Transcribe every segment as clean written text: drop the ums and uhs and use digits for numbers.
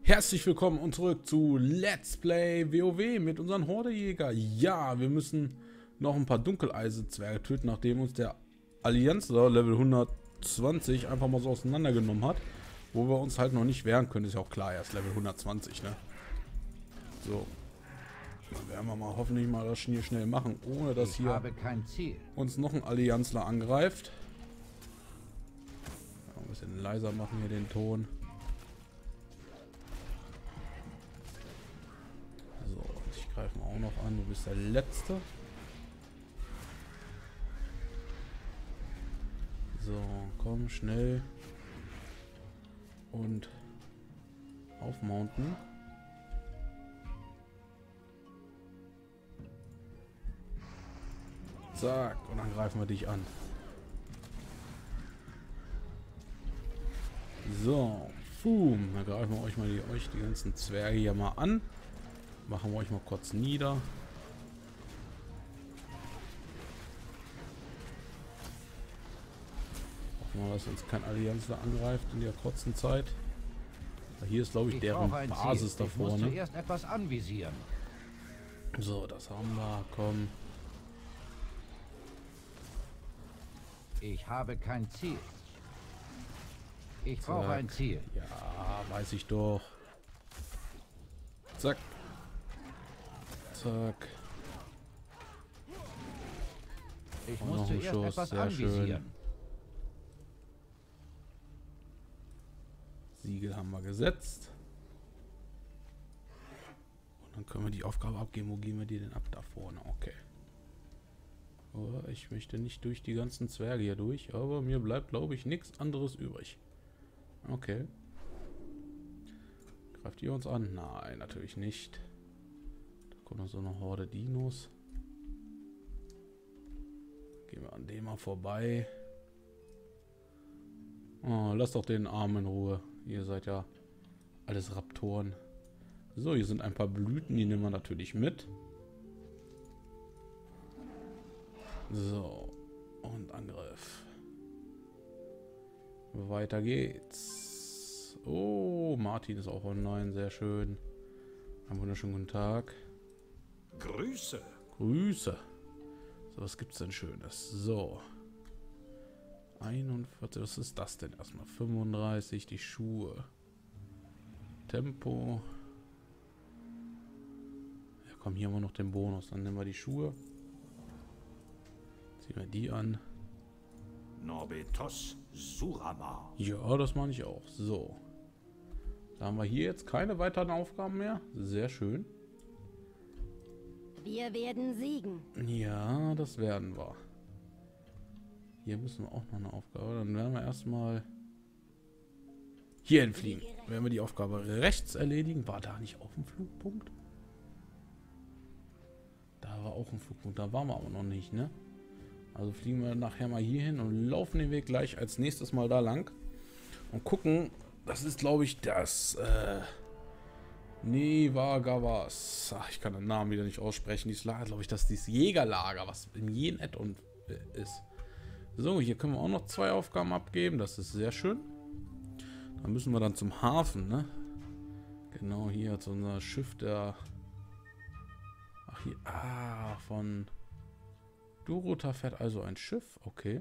Herzlich willkommen und zurück zu Let's Play WoW mit unseren Hordejäger. Ja, wir müssen noch ein paar Dunkeleise-Zwerge töten, nachdem uns der Allianzler Level 120 einfach mal so auseinandergenommen hat. Wo wir uns halt noch nicht wehren können, ist ja auch klar, erst Level 120, ne? So. Dann werden wir mal hoffentlich mal das hier schnell machen, ohne dass hier uns noch ein Allianzler angreift. Ja, ein bisschen leiser machen hier den Ton. So, ich greife mal auch noch an. Du bist der Letzte. So, komm, schnell. Und aufmounten. Zack, und dann greifen wir dich an. So, boom. Dann greifen wir euch mal die ganzen Zwerge hier mal an. Machen wir euch mal kurz nieder. Hoffen wir, dass uns kein Allianzler angreift in der kurzen Zeit. Hier ist, glaube ich, deren Basis da vorne. Zuerst etwas anvisieren. So, das haben wir. Komm. Ich habe kein Ziel. Ich brauche ein Ziel. Ja, weiß ich doch. Zack. Zack. Ich Und muss noch ein zuerst Schuss. etwas Sehr anvisieren. schön. Siegel haben wir gesetzt. Und dann können wir die Aufgabe abgeben. Wo gehen wir die denn ab? Da vorne. Okay. Oh, ich möchte nicht durch die ganzen Zwerge hier durch, aber mir bleibt, glaube ich, nichts anderes übrig. Okay. Greift ihr uns an? Nein, natürlich nicht. Da kommt noch so eine Horde Dinos. Gehen wir an dem mal vorbei. Oh, lasst doch den Arm in Ruhe. Ihr seid ja alles Raptoren. So, hier sind ein paar Blüten, die nehmen wir natürlich mit. So, und Angriff. Weiter geht's. Oh, Martin ist auch online, sehr schön. Einen wunderschönen guten Tag. Grüße. Grüße. So, was gibt's denn Schönes? So. 41, was ist das denn erstmal? 35, die Schuhe. Tempo. Ja, komm, hier haben wir noch den Bonus. Dann nehmen wir die Schuhe. Ziehen wir die an. Norbetos Surama. Ja, das meine ich auch. So. Da haben wir hier jetzt keine weiteren Aufgaben mehr. Sehr schön. Wir werden siegen. Ja, das werden wir. Hier müssen wir auch noch eine Aufgabe. Dann werden wir erstmal hierhin fliegen. Werden wir die Aufgabe rechts erledigen. War da nicht auch ein Flugpunkt? Da war auch ein Flugpunkt. Da waren wir aber noch nicht, ne? Also fliegen wir nachher mal hier hin und laufen den Weg gleich als nächstes mal da lang. Und gucken, das ist glaube ich das Nevagawas. Ach, ich kann den Namen wieder nicht aussprechen. Dieses Lager, glaube ich, das ist dieses Jägerlager, was in jedem Add-on ist. So, hier können wir auch noch 2 Aufgaben abgeben. Das ist sehr schön. Dann müssen wir dann zum Hafen, ne? Genau, hier hat so unser Schiff der... Ach, hier... Ah, von... Durotar fährt also ein Schiff. Okay.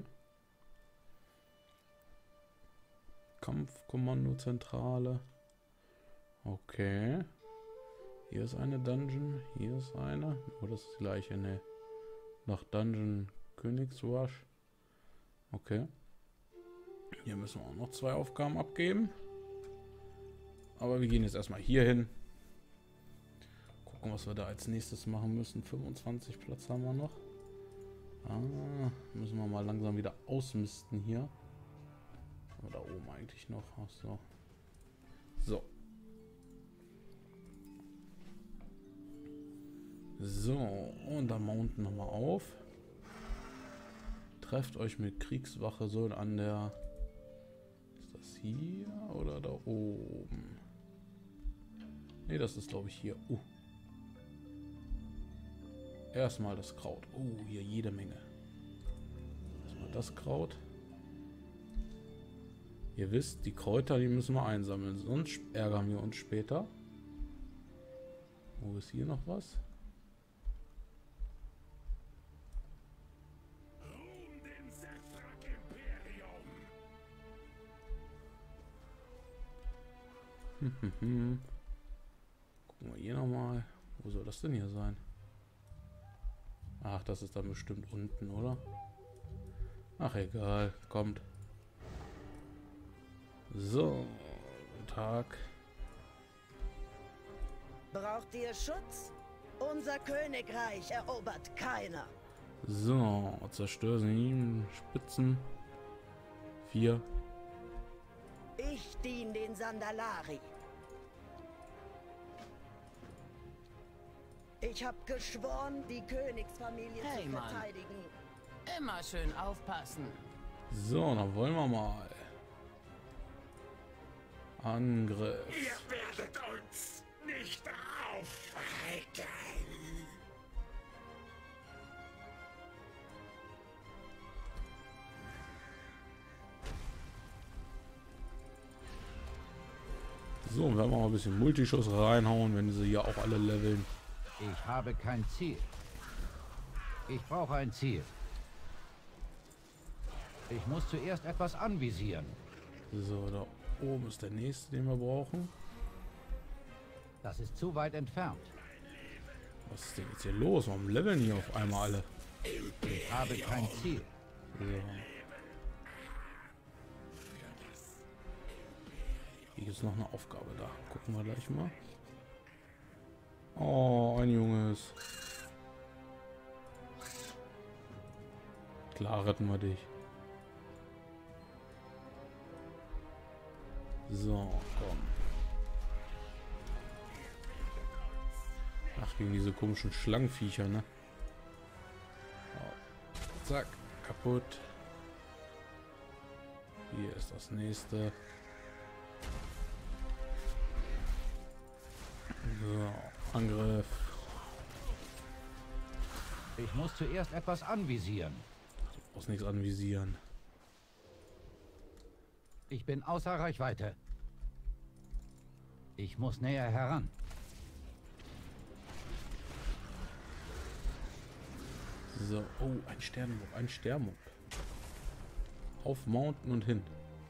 Kampfkommandozentrale. Okay. Hier ist eine Dungeon. Hier ist eine. Oh, das ist die gleiche. Ne. Nach Dungeon Königswasch. Okay. Hier müssen wir auch noch 2 Aufgaben abgeben. Aber wir gehen jetzt erstmal hier hin. Gucken, was wir da als nächstes machen müssen. 25 Platz haben wir noch. Ah, müssen wir mal langsam wieder ausmisten hier. Aber da oben eigentlich noch. Ach so. So. So, und dann mounten wir mal auf. Trefft euch mit Kriegswache so an der... Ist das hier oder da oben? Ne, das ist glaube ich hier. Erstmal das Kraut. Oh, hier jede Menge. Erstmal das Kraut. Ihr wisst, die Kräuter, die müssen wir einsammeln, sonst ärgern wir uns später. Wo ist hier noch was? Gucken wir hier nochmal. Wo soll das denn hier sein? Ach, das ist dann bestimmt unten, oder? Ach, egal. Kommt. So. Guten Tag. Braucht ihr Schutz? Unser Königreich erobert keiner. So. Zerstören Spitzen. 4. Ich diene den Sandalari. Ich habe geschworen, die Königsfamilie zu Mann. verteidigen. Immer schön aufpassen. So, dann wollen wir mal. Angriff. Ihr werdet uns nicht aufhalten. So, werden wir mal ein bisschen Multischuss reinhauen, wenn sie hier auch alle leveln. Ich habe kein Ziel. Ich brauche ein Ziel. Ich muss zuerst etwas anvisieren. So, da oben ist der nächste, den wir brauchen. Das ist zu weit entfernt. Was ist denn jetzt hier los? Warum leveln hier auf einmal alle? Ich habe kein Ziel. So. Hier gibt es noch eine Aufgabe da. Gucken wir gleich mal. Oh, ein Junges. Klar retten wir dich. So, komm. Ach, gegen diese komischen Schlangenviecher, ne? Oh. Zack, kaputt. Hier ist das nächste. So, Angriff. Ich muss zuerst etwas anvisieren. Du brauchst nichts anvisieren. Ich bin außer Reichweite. Ich muss näher heran. So, oh, ein Sternmob, ein Sternmob. Auf Mountain und hin.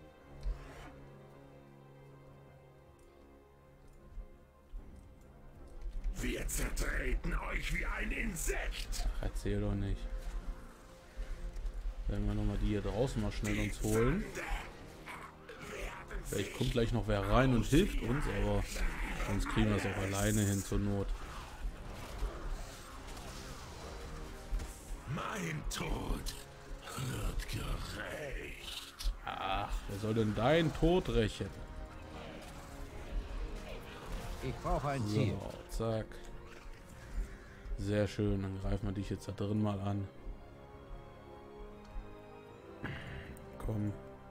Wir zertreten euch wie ein Insekt. Ach, erzähl doch nicht. Werden wir nochmal die hier draußen mal schnell uns holen. Vielleicht kommt gleich noch wer rein und hilft uns, aber sonst kriegen wir es auch alleine hin zur Not. Mein Tod wird gerecht. Ach, wer soll denn deinen Tod rächen? Ich brauche ein Ziel. So, zack. Sehr schön, dann greifen wir dich jetzt da drin mal an. Komm.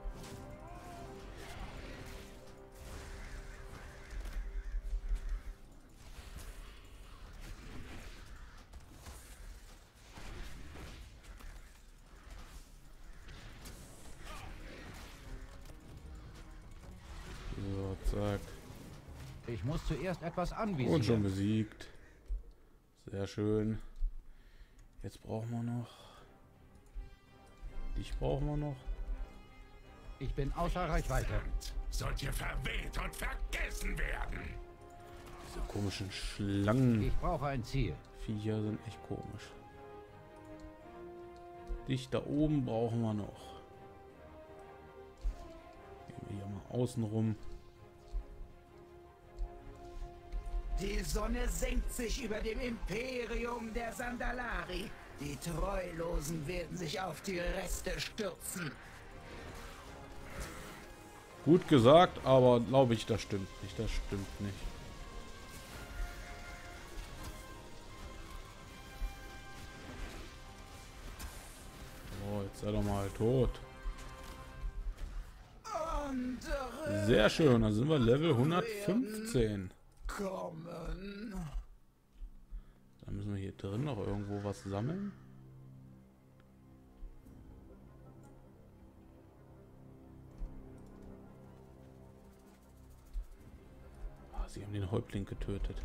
So, zack. Ich muss zuerst etwas Und schon anvisieren. besiegt. Sehr schön. Jetzt brauchen wir noch. Dich brauchen wir noch. Ich bin außer Reichweite. Sollt ihr verweht und vergessen werden. Diese komischen Schlangenviecher Ich brauche ein Ziel. sind echt komisch. Dich da oben brauchen wir noch. Gehen wir hier mal außen rum. Die Sonne senkt sich über dem Imperium der Sandalari. Die Treulosen werden sich auf die Reste stürzen. Gut gesagt, aber glaube ich, das stimmt nicht. Das stimmt nicht. Oh, jetzt sei doch mal tot. Andere Sehr schön, dann sind wir Level 115. kommen. Dann müssen wir hier drin noch irgendwo was sammeln. Sie haben den Häuptling getötet.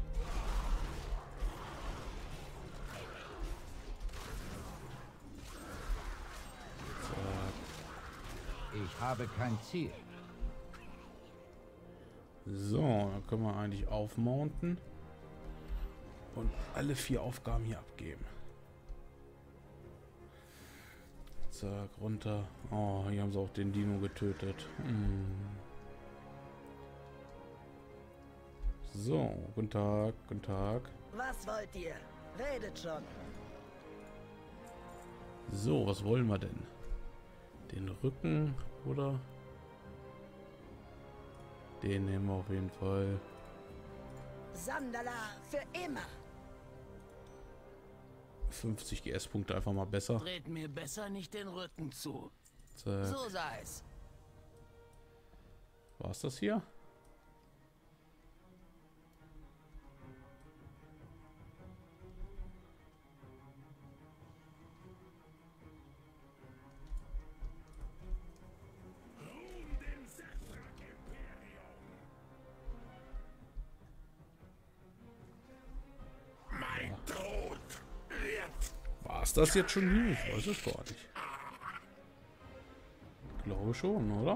Ich habe kein Ziel. So, dann können wir eigentlich aufmounten und alle 4 Aufgaben hier abgeben. Zack, runter. Oh, hier haben sie auch den Dino getötet. So, guten Tag, guten Tag. Was wollt ihr? Redet schon. So, was wollen wir denn? Den Rücken oder? Den nehmen wir auf jeden Fall. Sandala für immer. 50 GS-Punkte einfach mal besser. Dreht mir besser nicht den Rücken zu. Zack. So sei es. War's das hier? Mein Tod wird... War's das jetzt schon hier? Ich weiß es gar nicht. Ich glaube schon, oder?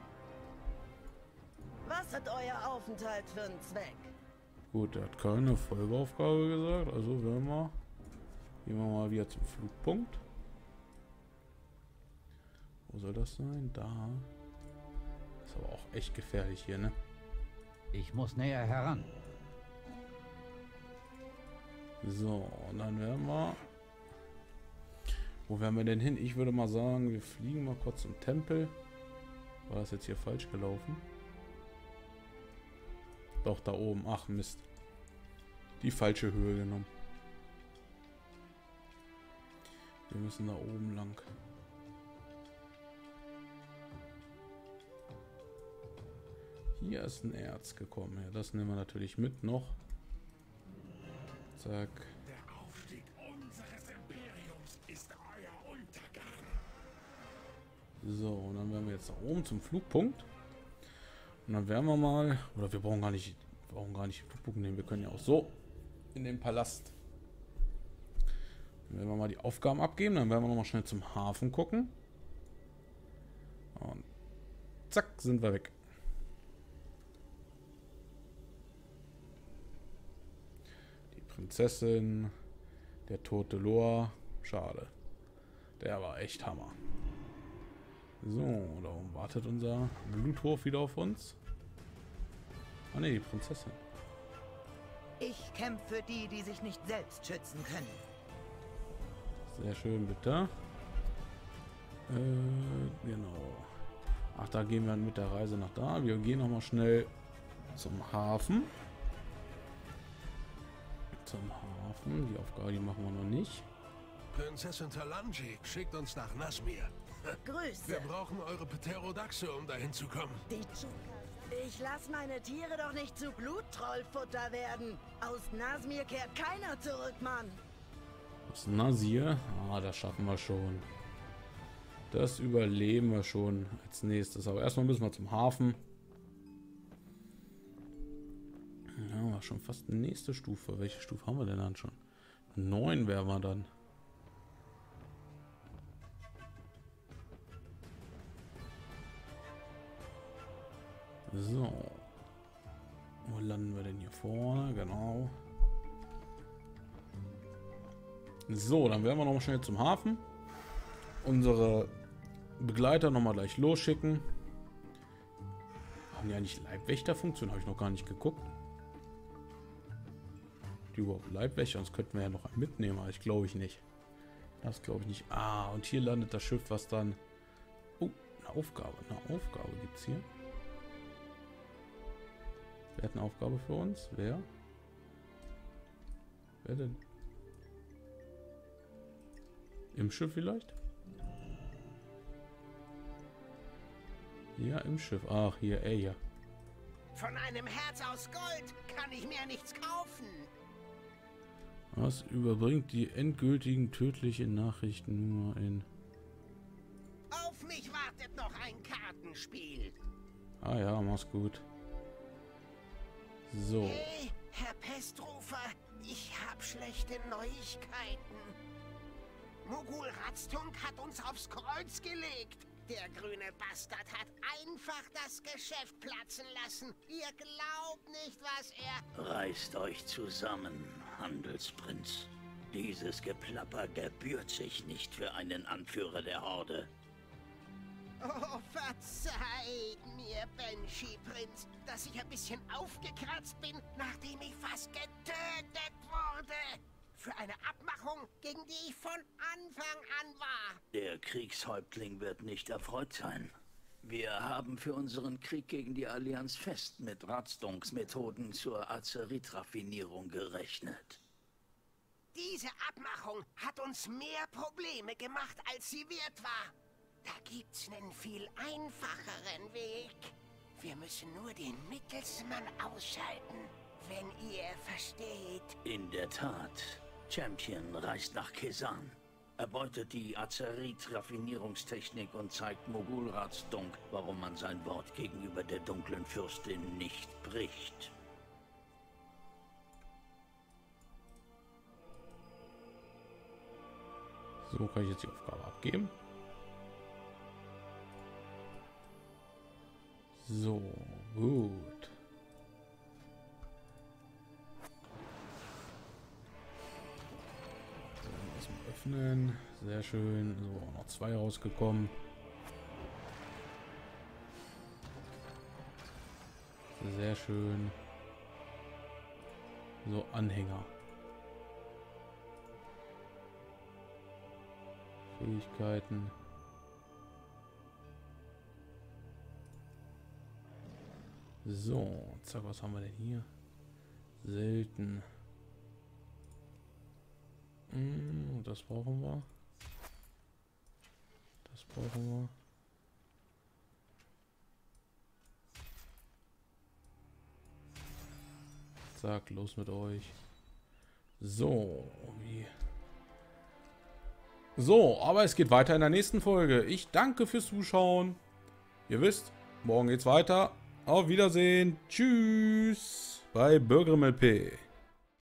Was hat euer Aufenthalt für einen Zweck? Gut, er hat keine Folgeaufgabe gesagt, also gehen wir mal wieder zum Flugpunkt. Wo soll das sein? Da. Ist aber auch echt gefährlich hier, ne? Ich muss näher heran. So, und dann werden wir... Wo werden wir denn hin? Ich würde mal sagen, wir fliegen mal kurz zum Tempel. War das jetzt hier falsch gelaufen? Doch, da oben. Ach, Mist. Die falsche Höhe genommen. Wir müssen da oben lang. Hier ist ein Erz gekommen. Ja, das nehmen wir natürlich mit noch. Zack. Der Aufstieg unseres Imperiums ist euer Untergang. So, und dann werden wir jetzt da oben zum Flugpunkt. Und dann werden wir mal... Oder wir brauchen gar nicht den Flugpunkt nehmen. Wir können ja auch so in den Palast. Dann werden wir mal die Aufgaben abgeben. Dann werden wir noch mal schnell zum Hafen gucken. Und zack, sind wir weg. Die Prinzessin, der tote Loa. Schade. Der war echt Hammer. So, da oben wartet unser Bluthof wieder auf uns. Ah ne, die Prinzessin. Ich kämpfe für die, die sich nicht selbst schützen können. Sehr schön, bitte. Genau. Ach, da gehen wir mit der Reise nach da. Wir gehen noch mal schnell zum Hafen. Die Aufgabe, die machen wir noch nicht. Prinzessin Talanji schickt uns nach Nasmir. Grüße. Wir brauchen eure Pterodaxe, um dahin zu kommen. Die Ich lass meine Tiere doch nicht zu Bluttrollfutter werden. Aus Nasmir kehrt keiner zurück, Mann. Aus Nasir? Ah, das schaffen wir schon. Das überleben wir schon als nächstes. Aber erstmal müssen wir zum Hafen. Ja, war schon fast die nächste Stufe. Welche Stufe haben wir denn dann schon? 9 wären wir dann. So. Wo landen wir denn hier vorne? Genau. So, dann werden wir noch mal schnell zum Hafen. Unsere Begleiter noch mal gleich losschicken. Haben die eigentlich Leibwächterfunktion? Habe ich noch gar nicht geguckt. Die überhaupt Leibwächter? Sonst könnten wir ja noch einen mitnehmen, aber ich glaube ich nicht. Das glaube ich nicht. Ah, und hier landet das Schiff, was dann... Oh, eine Aufgabe. Eine Aufgabe gibt es hier. Wer hat eine Aufgabe für uns? Wer? Wer denn? Im Schiff vielleicht? Ja, im Schiff. Ach, hier, ja. Von einem Herz aus Gold kann ich mir nichts kaufen. Was überbringt die endgültigen tödlichen Nachrichten nur in... Auf mich wartet noch ein Kartenspiel. Ah ja, mach's gut. So. Hey, Herr Pestrufer, ich hab schlechte Neuigkeiten. Mogul Ratztunk hat uns aufs Kreuz gelegt. Der grüne Bastard hat einfach das Geschäft platzen lassen. Ihr glaubt nicht, was er... Reißt euch zusammen, Handelsprinz. Dieses Geplapper gebührt sich nicht für einen Anführer der Horde. Oh, verzeiht mir, Banshee-Prinz, dass ich ein bisschen aufgekratzt bin, nachdem ich fast getötet wurde. Für eine Abmachung, gegen die ich von Anfang an war. Der Kriegshäuptling wird nicht erfreut sein. Wir haben für unseren Krieg gegen die Allianz fest mit Ratztunks Methoden zur Azerit-Raffinierung gerechnet. Diese Abmachung hat uns mehr Probleme gemacht, als sie wert war. Da gibt's einen viel einfacheren Weg. Wir müssen nur den Mittelsmann ausschalten, wenn ihr versteht. In der Tat. Champion reist nach Kesan, erbeutet die Azerit-Raffinierungstechnik und zeigt Mogul Ratztunk, warum man sein Wort gegenüber der dunklen Fürstin nicht bricht. So, kann ich jetzt die Aufgabe abgeben. So, gut. Erstmal öffnen. Sehr schön. So, noch 2 rausgekommen. Sehr schön. So, Anhänger. Fähigkeiten. So, zack, was haben wir denn hier? Selten. Das brauchen wir. Das brauchen wir. Zack, los mit euch. So, wie... So, aber es geht weiter in der nächsten Folge. Ich danke fürs Zuschauen. Ihr wisst, morgen geht's weiter. Auf Wiedersehen. Tschüss bei Bürgermlp.